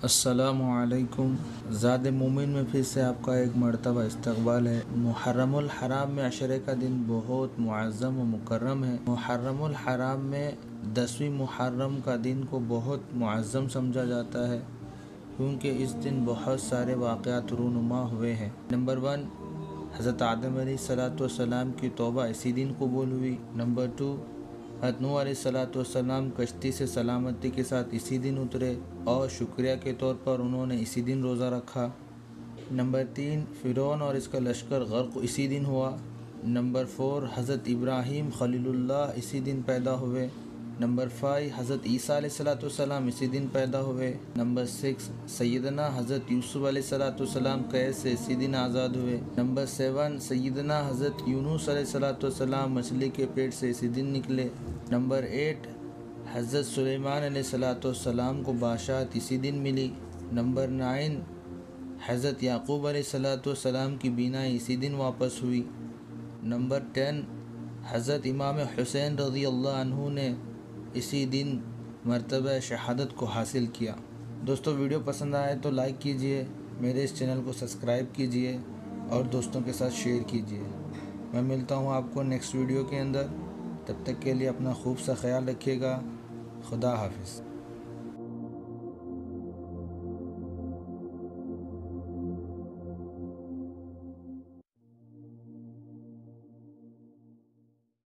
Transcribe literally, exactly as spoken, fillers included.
अस्सलामुअलैकुम। ज़ादेमोमिन में फिर से आपका एक मरतबा इस्तकबाल है। मुहर्रमुल हराम में अशरे का दिन बहुत मुअज़्ज़म व मुकर्रम है। मुहर्रमुल हराम में दसवीं मुहर्रम का दिन को बहुत मुअज़्ज़म समझा जाता है, क्योंकि इस दिन बहुत सारे वाक़यात रूनुमा हुए हैं। नंबर वन, हज़रत आदम अलैहिस्सलाम की तौबा इसी दिन कबूल हुई। नंबर टू, हज़रत नूह अलैहिस्सलाम कश्ती से सलामती के साथ इसी दिन उतरे और शुक्रिया के तौर पर उन्होंने इसी दिन रोज़ा रखा। नंबर तीन, फ़िरौन और इसका लश्कर गर्क इसी दिन हुआ। नंबर फोर, हज़रत इब्राहीम खलीलुल्लाह इसी दिन पैदा हुए। नंबर फाइव, हज़रत ईसा अलैहिस्सलाम इसी दिन पैदा हुए। नंबर सिक्स, सैयदना हज़रत यूसुफ अलैहिस्सलाम कैद से इसी दिन आज़ाद हुए। नंबर सेवन, सैयदना हज़रत यूनुस अलैहिस्सलाम मछली के पेट से इसी दिन निकले। नंबर एट, हज़रत सुलेमान अलैहिस्सलाम को बादशाहत इसी दिन मिली। नंबर नाइन, हज़रत याकूब अलैहिस्सलाम की बीनाई इसी दिन वापस हुई। नंबर टेन, हज़रत इमाम हुसैन रज़ियल्लाहु अन्हु ने इसी दिन मर्तबा शहादत को हासिल किया। दोस्तों, वीडियो पसंद आए तो लाइक कीजिए, मेरे इस चैनल को सब्सक्राइब कीजिए और दोस्तों के साथ शेयर कीजिए। मैं मिलता हूँ आपको नेक्स्ट वीडियो के अंदर। तब तक के लिए अपना खूब सा ख्याल रखिएगा। खुदा हाफिज़।